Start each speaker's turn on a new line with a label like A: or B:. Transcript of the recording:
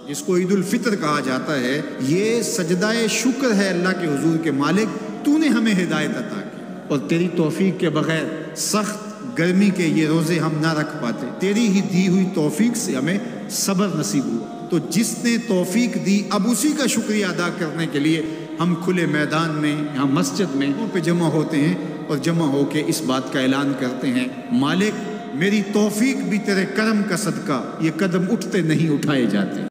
A: जिसको ईद उल फितर कहा जाता है, ये सजदाए शुक्र है अल्लाह के हुजूर के मालिक, तूने हमें हिदायत अता की और तेरी तौफीक के बगैर सख्त गर्मी के ये रोज़े हम ना रख पाते। तेरी ही दी हुई तौफीक से हमें सब्र नसीब हुआ। तो जिसने तौफीक दी, अब उसी का शुक्रिया अदा करने के लिए हम खुले मैदान में, यहाँ मस्जिद में पे जमा होते हैं और जमा होके इस बात का ऐलान करते हैं, मालिक मेरी तौफीक भी तेरे करम का सदका, ये कदम उठते नहीं उठाए जाते।